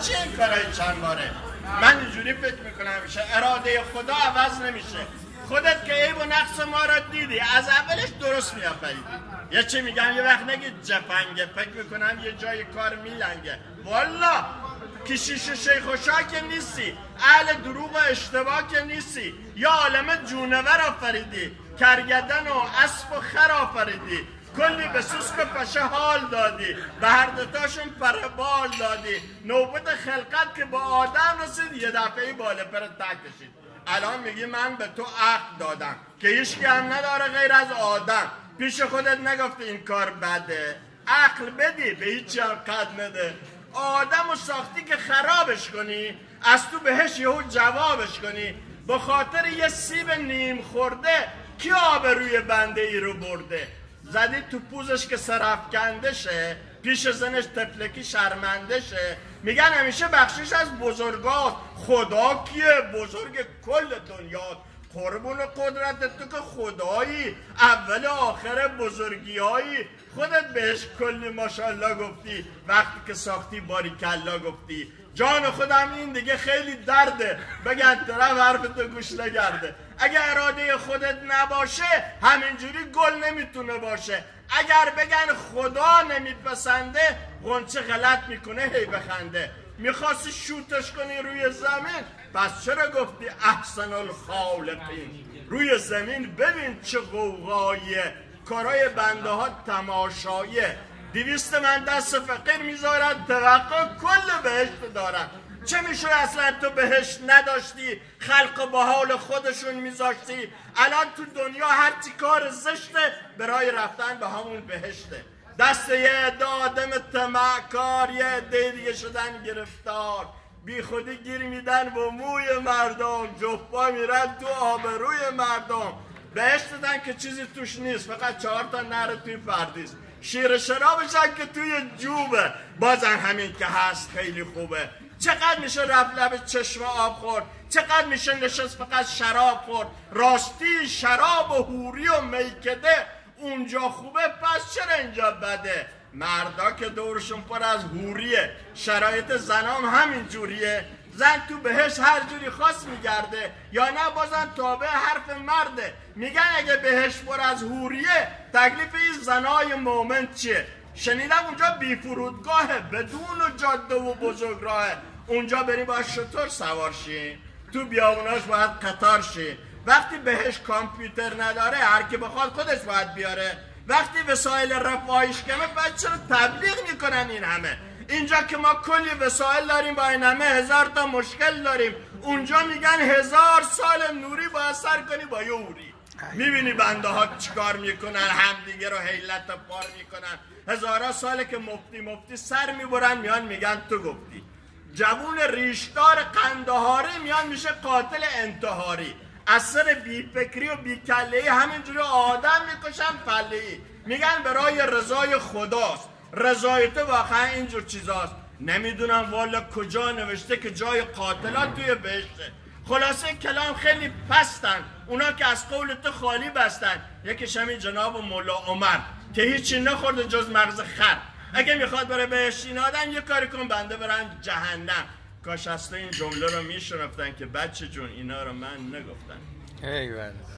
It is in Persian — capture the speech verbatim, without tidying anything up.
چی این کارهای چند باره؟ من اینجوری فکر میکنم میشه اراده خدا عوض نمیشه. خودت که عیب و نقص ما را دیدی، از اولش درست میآفریدی. یه چی میگم یه وقت نگید جفنگه، فکر میکنم یه جای کار میلنگه. والا کشیش و شیخ و شاه که نیستی، اهل دروغ و اشتباه که نیستی، یا عالم جونور آفریدی، کرگدن و اسب و خر آفریدی، کلی به سوسک و پشه حال دادی، به هر دوتاشون پربال دادی. نوبت خلقت که با آدم رسید یه دفعه بالا پر تک کشید. الان میگی من به تو عقل دادم که هیچکی هم نداره غیر از آدم. پیش خودت نگفتی این کار بده؟ عقل بدی به هیچی هم قد نده. آدم و ساختی که خرابش کنی، از تو بهش یهو جوابش کنی. به خاطر یه سیب نیم خورده کی آبروی بنده ای رو برده؟ زدی تو پوزش که سرفکنده شه، پیش زنش تفلکی شرمنده شه. میگن همیشه بخشش از بزرگاست. خدا کیه؟ بزرگ کل دنیاست. قربون قدرت تو که خدایی، اول آخر بزرگیایی. خودت بهش کلی ماشاءالله گفتی، وقتی که ساختی باریکلا گفتی. جان خودم این دیگه خیلی درده، بگن طرف حرف تو گوش نگرده. اگه اراده خودت نباشه همینجوری گل نمیتونه باشه. اگر بگن خدا نمیپسنده، غنچه غلط میکنه هی بخنده. میخواستی شوتش کنی روی زمین، پس چرا گفتی احسن الخالقین؟ روی زمین ببین چه غوغاییه، کارای بنده ها تماشاییه. دویست من دست فقیر میذارن، توقع کل بهشت دارن. چه میشه اصلا تو بهشت نداشتی، خلق با حال خودشون میذاشتی؟ الان تو دنیا هرچی کار زشته برای رفتن به همون بهشته. دست یه عده آدم طمعکار، یه عده دیگه شدن گرفتار، بی خودی گیر میدن با موی مردم، جفا میرن تو آبروی مردم. بهشت دادن که چیزی توش نیست، فقط چهار تا نر توی پردیس. شیر شرابش هم که توی جوبه، بازن همین که هست خیلی خوبه. چقدر میشه رفت لب چشم آب خورد، چقدر میشه نشست فقط شراب خورد. راستی شراب و حوری و میکده اونجا خوبه، پس چرا اینجا بده؟ مردا که دورشون پر از حوریه، شرایط زنام همین جوریه. زن تو بهش هر جوری خواست میگرده، یا نه بازن تابع حرف مرده. میگن اگه بهش پر از حوریه، تکلیف این زنای مومن چیه؟ شنیدم اونجا بی فرودگاهه، بدون و جاده و بزرگ راهه. اونجا بریم با شطور سوار شی، تو بیابوناش باید قطار شی. وقتی بهش کامپیوتر نداره، هر کی بخواد خودش باید بیاره. وقتی وسایل رفاهیش کمه، بعد چرا تبلیغ میکنن این همه؟ اینجا که ما کلی وسایل داریم، با این همه هزار تا مشکل داریم. اونجا میگن هزار سال نوری باید سر کنی با یه اوری. میبینی بنده ها چیکار میکنن، همدیگه رو حیلت پار میکنن. هزارا ساله که مفتی مفتی سر میبرن، میان میگن تو گفتی. جوون ریشدار قندهاری میان میشه قاتل انتحاری. اثر بی فکری و بی کله‌ای همینجوری آدم میکشن پله‌ای. میگن برای رضای خداست. رضای تو واقعا اینجور چیزاست؟ نمیدونم والا کجا نوشته که جای قاتلات توی بهشته. خلاصه کلام خیلی پستن، اونا که از قول تو خالی بستن. یکیش همین جناب مولا عمر که هیچی نخورده جز مغز خر. اگه میخواد بره بهشت این آدم، یه کاری کن بنده برن جهنم. کاش اصلا این جمله رو میشنفتن که بچه جون اینا رو من نگفتن. ایوه